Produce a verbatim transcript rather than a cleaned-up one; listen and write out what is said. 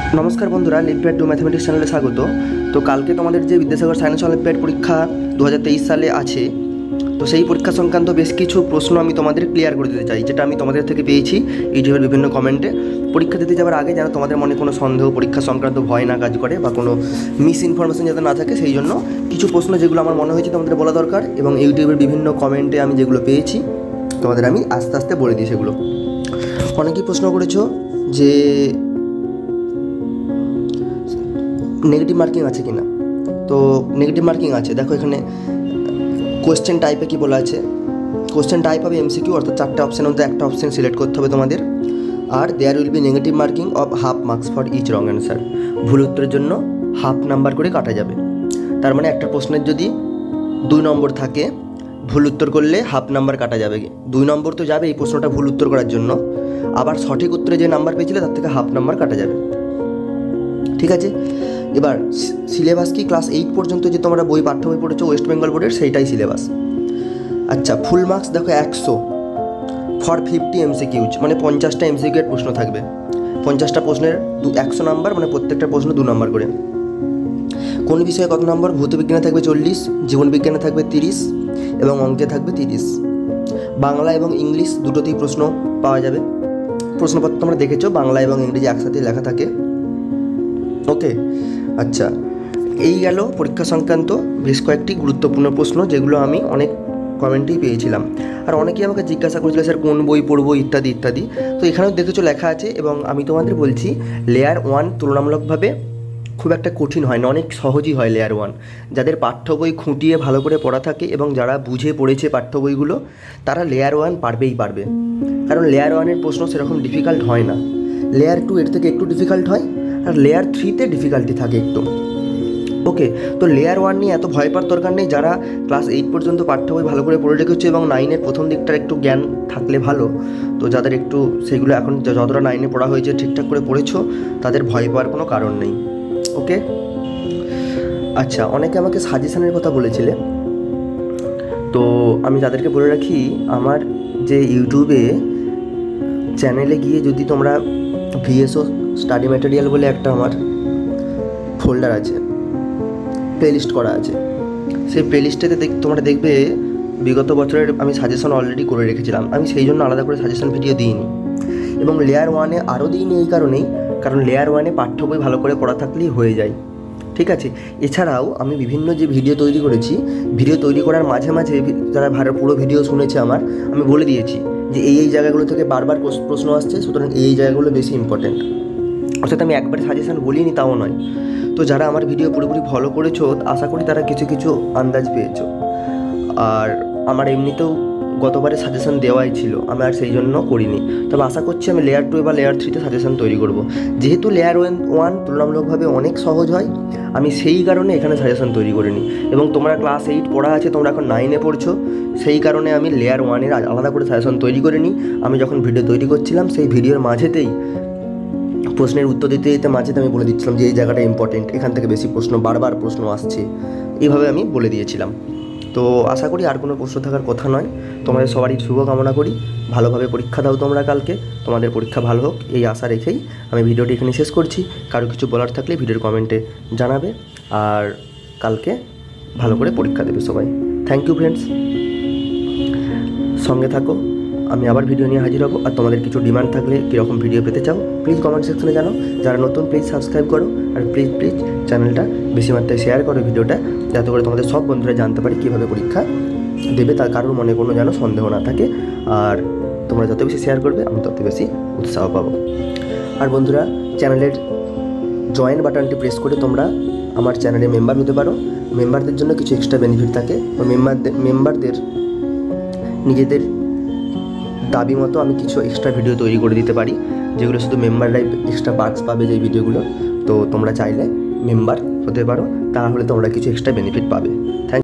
नमस्कार बंधुरा lipid to mathematics channel स्वागत। तो कल के तुम्हारे जो विद्यासागर साइंस अलिम्पियाड परीक्षा दो हज़ार तेईस साले आछे तो সেই পরীক্ষা সংক্রান্ত বেশ কিছু প্রশ্ন আমি তোমাদের ক্লিয়ার করে দিতে চাই, যেটা আমি তোমাদের থেকে পেয়েছি ইউটিউবের বিভিন্ন কমেন্টে। পরীক্ষা দিতে যাওয়ার আগে যেন তোমাদের মনে কোনো সন্দেহ, পরীক্ষা সংক্রান্ত ভয় না কাজ করে বা কোনো মিস ইনফরমেশন যাতে না থাকে, সেই জন্য কিছু প্রশ্ন যেগুলো আমার মনে হয়েছে তোমাদের বলা দরকার এবং ইউটিউবের বিভিন্ন কমেন্টে আমি যেগুলো পেয়েছি তোমাদের আমি আস্তে আস্তে বলে দিই। সেগুলো অনেকেই প্রশ্ন করেছো যে নেগেটিভ মার্কিং আছে কি না। তো নেগেটিভ মার্কিং আছে, দেখো এখানে কোয়েশ্চেন টাইপে কী বলা আছে। কোয়েশ্চেন টাইপ হবে এমসিকিউ, অর্থাৎ চারটে অপশানের মধ্যে একটা অপশান সিলেক্ট করতে হবে তোমাদের। আর there will be negative marking of half marks for each wrong answer. ভুল উত্তরের জন্য হাফ নাম্বার করে কাটা যাবে। তার মানে একটা প্রশ্নের যদি দুই নম্বর থাকে, ভুল উত্তর করলে হাফ নাম্বার কাটা যাবে। দুই নম্বর তো যাবে এই প্রশ্নটা ভুল উত্তর করার জন্য, আবার সঠিক উত্তরে যে নাম্বার পেয়েছিলে তার থেকে হাফ নাম্বার কাটা যাবে। ঠিক আছে, এবার সিলেবাস কি ক্লাস এইট পর্যন্ত যে তোমরা বই পাঠ্য বই পড়েছো ওয়েস্ট বেঙ্গল বোর্ডের, সেইটাই সিলেবাস। আচ্ছা, ফুল মার্কস দেখো একশো ফর ফিফটি এমসিকিউজ, মানে পঞ্চাশটা এমসিকিউ এর প্রশ্ন থাকবে। পঞ্চাশটা প্রশ্নের দু একশো নাম্বার, মানে প্রত্যেকটা প্রশ্ন দু নম্বর করে। কোন বিষয়ে কত নম্বর? ভৌতবিজ্ঞানে থাকবে চল্লিশ, জীবনবিজ্ঞানে থাকবে তিরিশ এবং অঙ্কে থাকবে তিরিশ। বাংলা এবং ইংলিশ দুটোতেই প্রশ্ন পাওয়া যাবে। প্রশ্নপত্র তোমরা দেখেছো, বাংলা এবং ইংরেজি একসাথে লেখা থাকে। ওকে, আচ্ছা, এই গেল পরীক্ষা সংক্রান্ত বেশ কয়েকটি গুরুত্বপূর্ণ প্রশ্ন যেগুলো আমি অনেক কমেন্টেই পেয়েছিলাম। আর অনেকেই আমাকে জিজ্ঞাসা করেছিল স্যার কোন বই পড়বো ইত্যাদি ইত্যাদি। তো এখানেও দেখেছো লেখা আছে, এবং আমি তোমাদের বলছি লেয়ার ওয়ান তুলনামূলকভাবে খুব একটা কঠিন হয় না, অনেক সহজই হয় লেয়ার ওয়ান। যাদের পাঠ্য বই খুঁটিয়ে ভালো করে পড়া থাকে এবং যারা বুঝে পড়েছে পাঠ্য বইগুলো, তারা লেয়ার ওয়ান পারবেই পারবে। কারণ লেয়ার ওয়ানের প্রশ্ন সেরকম ডিফিকাল্ট হয় না। লেয়ার টু এর থেকে একটু ডিফিকাল্ট হয়, আর লেয়ার থ্রিতে ডিফিকাল্টি থাকে একটু। ওকে, তো লেয়ার ওয়ান নিয়ে এত ভয় পাওয়ার দরকার নেই। যারা ক্লাস এইট পর্যন্ত পাঠ্য বই ভালো করে পড়ে রেখেছে এবং নাইনের প্রথম দিকটার একটু জ্ঞান থাকলে ভালো, তো যাদের একটু সেগুলো এখন যতটা নাইনে পড়া হয়েছে ঠিকঠাক করে পড়েছো, তাদের ভয় পাওয়ার কোনো কারণ নেই। ওকে, আচ্ছা, অনেকে আমাকে সাজেশনের কথা বলেছিলে, তো আমি তাদেরকে বলে রাখি আমার যে ইউটিউবে চ্যানেলে গিয়ে যদি তোমরা ভিএসও স্টাডি ম্যাটেরিয়াল বলে একটা আমার ফোল্ডার আছে, প্লেলিস্ট করা আছে। সেই প্লেলিস্টেতে দেখ তোমরা দেখবে বিগত বছরের আমি সাজেশন অলরেডি করে রেখেছিলাম। আমি সেই জন্য আলাদা করে সাজেশন ভিডিও দিইনি, এবং লেয়ার ওয়ানে আরও দিইনি এই কারণেই, কারণ লেয়ার ওয়ানে পাঠ্য বই ভালো করে পড়া থাকলেই হয়ে যায়। ঠিক আছে, এছাড়াও আমি বিভিন্ন যে ভিডিও তৈরি করেছি, ভিডিও তৈরি করার মাঝে মাঝে যারা ভালো পুরো ভিডিও শুনেছে আমার, আমি বলে দিয়েছি যে এই এই জায়গাগুলো থেকে বারবার প্রশ্ন আসছে, সুতরাং এই জায়গাগুলো বেশি ইম্পর্টেন্ট। অর্থাৎ আমি একবারে সাজেশন বলিনি তাও নয়। তো যারা আমার ভিডিও পুরোপুরি ফলো করেছো, আশা করি তারা কিছু কিছু আন্দাজ পেয়েছো। আর আমার এমনিতেও গতবারে সাজেশন দেওয়াই ছিল, আমি আর সেই জন্য করিনি। তবে আশা করছি আমি লেয়ার টু বা লেয়ার থ্রিতে সাজেশন তৈরি করব। যেহেতু লেয়ার ওয়ান ওয়ান তুলনামূলকভাবে অনেক সহজ হয়, আমি সেই কারণে এখানে সাজেশন তৈরি করিনি। এবং তোমরা ক্লাস এইট পড়া আছে, তোমরা এখন নাইনে পড়ছো, সেই কারণে আমি লেয়ার ওয়ানের আলাদা করে সাজেশন তৈরি করিনি। আমি যখন ভিডিও তৈরি করছিলাম সেই ভিডিওর মাঝেতেই প্রশ্নের উত্তর দিতে দিতে মাঝেতে আমি বলে দিচ্ছিলাম যে এই জায়গাটা ইম্পর্টেন্ট, এখান থেকে বেশি প্রশ্ন, বারবার প্রশ্ন আসছে, এইভাবে আমি বলে দিয়েছিলাম। তো আশা করি আর কোনো প্রশ্ন থাকার কথা নয়। তোমাদের সবারই শুভকামনা করি, ভালোভাবে পরীক্ষা দাও তোমরা কালকে, তোমাদের পরীক্ষা ভালো হোক এই আশা রেখেই আমি ভিডিওটি এখানে শেষ করছি। কারো কিছু বলার থাকলে ভিডিওর কমেন্টে জানাবে, আর কালকে ভালো করে পরীক্ষা দেবে সবাই। থ্যাংক ইউ ফ্রেন্ডস, সঙ্গে থাকো, আমি আবার ভিডিও নিয়ে হাজির হব। আর তোমাদের কিছু ডিমান্ড থাকলে কীরকম ভিডিও পেতে চাও প্লিজ কমেন্ট সেকশনে জানাও। যারা নতুন প্লিজ সাবস্ক্রাইব করো, আর প্লিজ প্লিজ চ্যানেলটা বেশি মাত্রায় শেয়ার করো ভিডিওটা, যাতে করে তোমাদের সব বন্ধুরা জানতে পারে কীভাবে পরীক্ষা দেবে, তার কারোর মনে কোনো যেন সন্দেহ না থাকে। আর তোমরা যত বেশি শেয়ার করবে আমি তত বেশি উৎসাহ পাবো। আর বন্ধুরা, চ্যানেলের জয়েন বাটনটি প্রেস করে তোমরা আমার চ্যানেলে মেম্বার হতে পারো। মেম্বারদের জন্য কিছু এক্সট্রা বেনিফিট থাকে, ওই মেম্বারদের মেম্বারদের নিজেদের দাবি মতো আমি কিছু এক্সট্রা ভিডিও তৈরি করে দিতে পারি, যেগুলো শুধু মেম্বাররাই এক্সট্রা পার্টস পাবে যে ভিডিওগুলো। তো তোমরা চাইলে মেম্বার হতে পারো, তাহলে তোমরা কিছু এক্সট্রা বেনিফিট পাবে। থ্যাংক